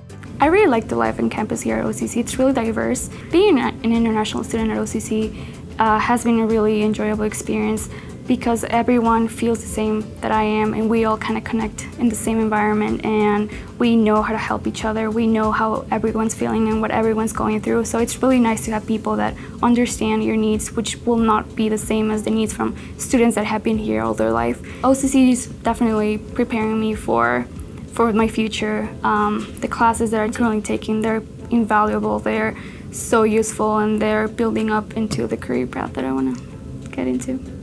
I really like the life on campus here at OCC. It's really diverse. Being an international student at OCC has been a really enjoyable experience because everyone feels the same that I am, and we all kind of connect in the same environment, and we know how to help each other. We know how everyone's feeling and what everyone's going through. So it's really nice to have people that understand your needs, which will not be the same as the needs from students that have been here all their life. OCC is definitely preparing me for my future. The classes that I'm currently taking, they're invaluable, they're so useful, and they're building up into the career path that I want to get into.